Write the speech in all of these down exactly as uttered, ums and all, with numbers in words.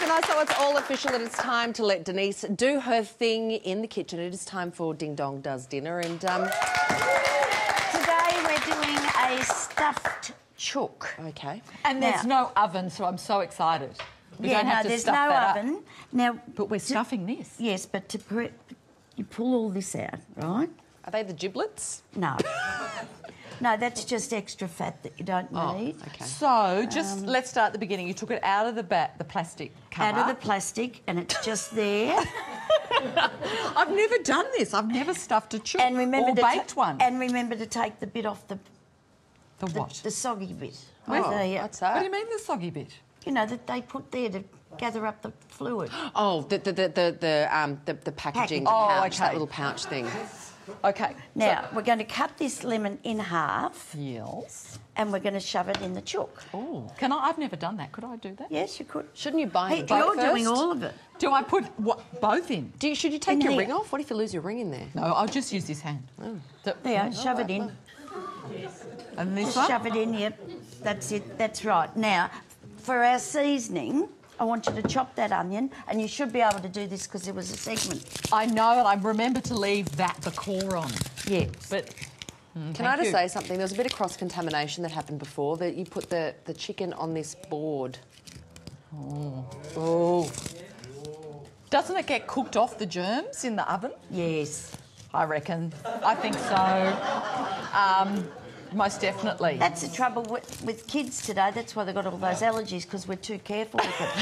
And so it's all official that it's time to let Denise do her thing in the kitchen. It is time for Ding Dong Does Dinner. And um... today we're doing a stuffed chook. Okay. And there's now, no oven, so I'm so excited. We yeah, don't have no, to there's stuff no that oven. Up. Now, but we're to, stuffing this. Yes, but to pre you pull all this out, right? Are they the giblets? No. No, that's just extra fat that you don't oh, need. Okay. So, just Um, let's start at the beginning. You took it out of the ba the plastic cover. Out of the plastic, and it's just there. I've never done this. I've never stuffed a chook And remember or to baked one. And remember to take the bit off the... The the what? The soggy bit. Oh, With the, uh, what's that? What do you mean the soggy bit? You know, that they put there to gather up the fluid. Oh, the the the the, the um the, the packaging, the Oh, pouch, okay. that little pouch thing. Okay. Now, so, we're going to cut this lemon in half. yes. And we're going to shove it in the chook. Oh, can I? I've never done that. Could I do that? Yes, you could. Shouldn't you buy Hey, it you're first? doing all of it. Do I put what, both in? Do you, should you take In your here. ring off? What if you lose your ring in there? No, I'll just use this hand. Oh. So- There, shove it in. and this Just one? shove it in, yep. That's it, that's right. Now, for our seasoning, I want you to chop that onion, and you should be able to do this because there was a segment. I know, and I remember to leave that, the core on. Yeah. But... Mm, Can I thank just you. say something? There was a bit of cross-contamination that happened before, that you put the, the chicken on this board. Oh. Oh. Doesn't it get cooked off the germs in the oven? Yes. I reckon. I think so. Um, most definitely. That's the trouble with, with kids today. That's why they've got all those allergies, because we're too careful with it.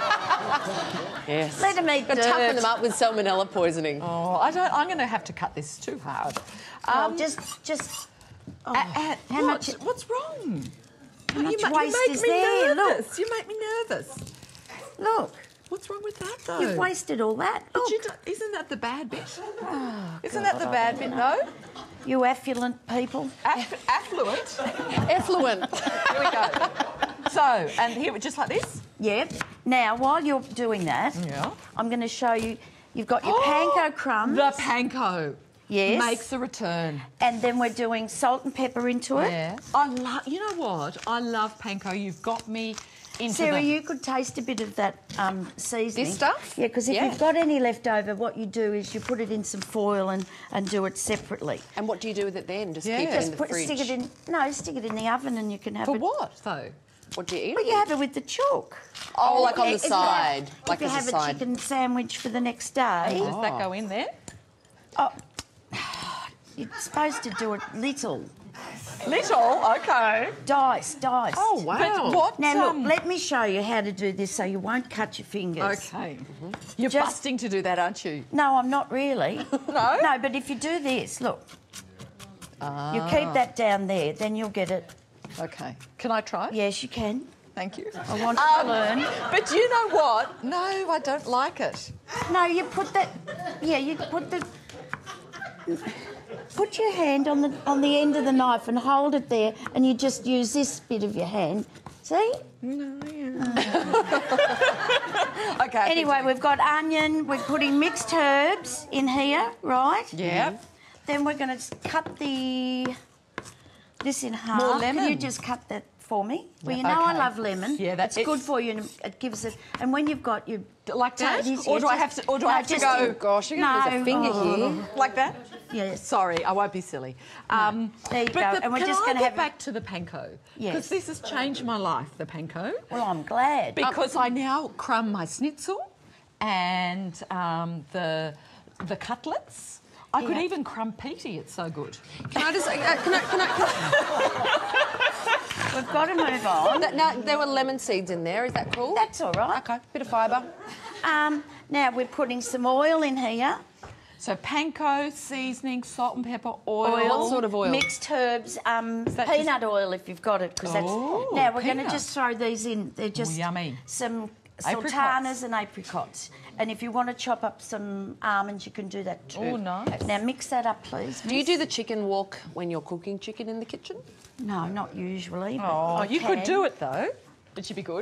Yes. Let them eat Got to dirt. toughen them up with salmonella poisoning. Oh, I don't. I'm going to have to cut this too hard. Well, Um, just, just... Oh, a- a- how what? much... What's wrong? How much you, ma- waste you make is me there? nervous. You make me nervous. Look, What's wrong with that, though? you've wasted all that. But Look, you don't- isn't that the bad bit? Oh, isn't that the bad bit, though? you affluent people. Aff- affluent. Effluent. Here we go. So, and here, just like this? Yep. Now, while you're doing that, Yeah. I'm going to show you... You've got your panko crumbs. The panko. Yes. Makes a return. And then we're doing salt and pepper into it. Yeah. I love, you know what? I love panko. You've got me into Sarah, the... you could taste a bit of that um, seasoning. This stuff? Yeah, because if Yeah. you've got any left over, what you do is you put it in some foil and, and do it separately. And what do you do with it then? Just Yeah. keep it Just in the put, fridge? stick it in... No, stick it in the oven and you can have For it... what, though? What do you eat? Well, you have it with the chook. Oh, like on Yeah, the if you side. have- Like if you as have a side. chicken sandwich for the next day... Does that go in there? Oh, you're supposed to do it little. Little, okay. Dice, dice. Oh, wow. But what? Now, um, look, let me show you how to do this so you won't cut your fingers. Okay. You're Just- busting to do that, aren't you? No, I'm not really. No? No, but if you do this, look. Ah. You keep that down there, then you'll get it. Okay. Can I try? Yes, you can. Thank you. I want you to learn. But you know what? No, I don't like it. No, you put that... Yeah, you put the... Put your hand on the on the end of the knife and hold it there, and you just use this bit of your hand. See? No, yeah. Okay. Anyway, we've got onion. We're putting mixed herbs in here, right? Yeah. Then we're going to cut the this in half. More Can you lemon. just cut that for me? Well, Yeah, you know I okay. love lemon. Yeah, that's- it's good it's- for you, and it gives it. And when you've got your Like that? It is, Or yeah, do I just- have to? Or do no, I have to just go? in- Gosh, you're going to lose a finger oh. here. Like that? Yes. Sorry, I won't be silly. Um, There you but go, The, and we're can just I gonna get have- back to the panko? Yes. Because this has changed my life, the panko. Well, I'm glad. Because I now crumb my schnitzel and um, the the cutlets. I could Yeah. even crumb Petey. It's so good. Can I just... Uh, can I... Can I, can I We've got to move on. that, now, there were lemon seeds in there. Is that cool? That's all right. Okay. Bit of fibre. Um, now we're putting some oil in here. So panko, seasoning, salt and pepper, oil. Oil. What sort of oil? Mixed herbs, um, that peanut oil if you've got it, because that's. Oh, Now we're going to peanut. just throw these in. They're just yummy. some Apricots. sultanas and apricots. And if you want to chop up some almonds, you can do that too. Oh, nice. Now mix that up, please. Do you miss. do the chicken walk when you're cooking chicken in the kitchen? No, not usually. but Oh, I you can. could do it though. It should be good.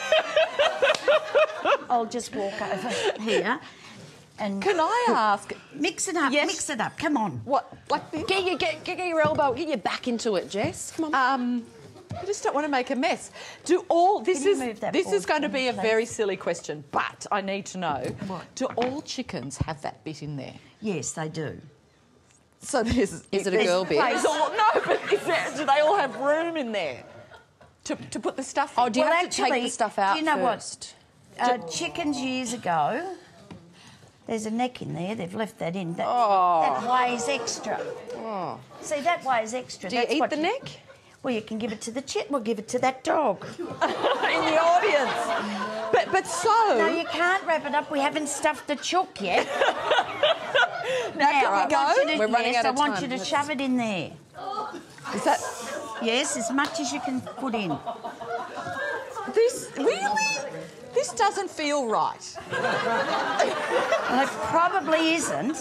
I'll just walk over here and Can I ask? mix it up. Yes. Mix it up. Come on. What, like this? Get your, get, get your elbow, get your back into it, Jess. Come on. Um, I just don't want to make a mess. Do all this Can you is move that this is forward going to for be me, a please? very silly question, but I need to know: What? do all chickens have that bit in there? Yes, they do. So there's Is it a there's girl bit? place all- no, but is there, do they all have room in there to, to put the stuff in? Oh, do you Well, have to take actually, the stuff out do you know what? first? Uh, chickens years ago, there's a neck in there. They've left that in. That, Oh. that weighs extra. Oh. See, that weighs extra. Do you That's eat what the neck? Well, you can give it to the chit. We'll give it to that dog. in the audience. But but so No, you can't wrap it up. We haven't stuffed the chook yet. now, Now, can I we go? want you to, We're running yes, out of I want time. you to Let's- shove it in there. Is that Yes, as much as you can put in. this really? This doesn't feel right. Well, it probably isn't.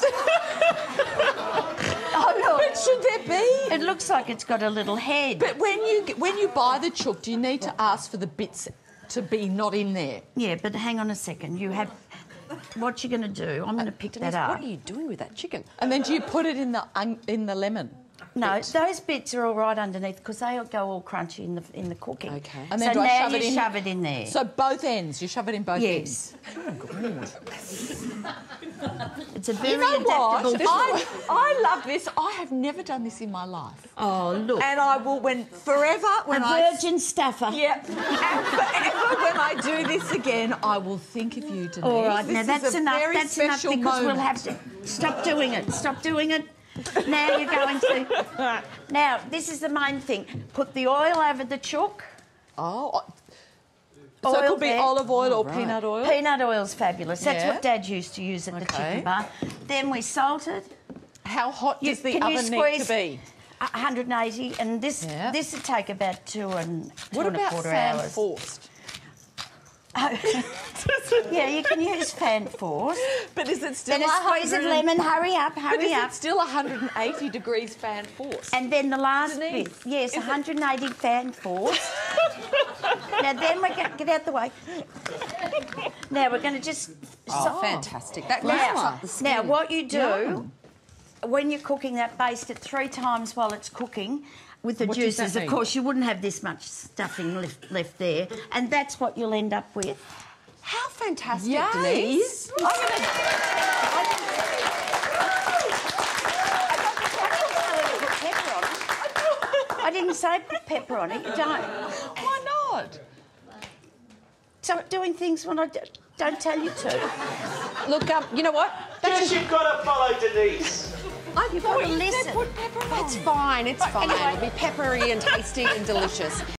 Oh, look. But should there be? It looks like it's got a little head. But when you when you buy the chook, do you need to ask for the bits to be not in there? Yeah, but hang on a second. You have... What you're going to do, I'm going to pick Denise, that up. what are you doing with that chicken? And then do you put it in the un, in the lemon? No, those bits are all right underneath because they go all crunchy in the in the cooking. Okay. And then so do I now shove you it in? shove it in there. So both ends, you shove it in both Yes. ends. It's a very You know adaptable. what? I, I love this. I have never done this in my life. Oh, look. And I will, when forever, when a I... virgin stuffer. Yeah. And forever when I do this again, I will think of you, Denise. All right, This now is that's a enough. very That's enough special because we'll moment. have to stop doing it. Stop doing it. Now you're going to. Now this is the main thing. Put the oil over the chook. Oh. So it Oil could be there. olive oil or right. peanut oil? Peanut oil's fabulous. That's Yeah. what Dad used to use at the Okay. chicken bar. Then we salt it. How hot You- does the can you oven need squeeze- to be? one hundred eighty, and this Yeah. this would take about two and two What and a about quarter fan hours. forced? Yeah, you can use fan force. But is it still Then a squeeze of one hundred lemon. Hurry up, But hurry is up. it still one hundred eighty degrees fan force? And then the last Denise, bit, yes, is it- one hundred eighty fan force. Now then we get get out the way. Now we're going to just. Oh, so- fantastic. That now, lifts up the skin. now what you do Yum. when you're cooking that, baste it three times while it's cooking. With the What does that juices, of mean? course, you wouldn't have this much stuffing left, left there, and that's what you'll end up with. How fantastic, Yay. Denise. I'm gonna, I didn't say put pepper on it. You don't. Why not? Stop doing things when I d- don't tell you to. Look, um, you know what? Jess, you've got to follow Denise. I You've thought got to you listen. said put pepper on. It's fine, it's fine. anyway. It'll be peppery and tasty and delicious.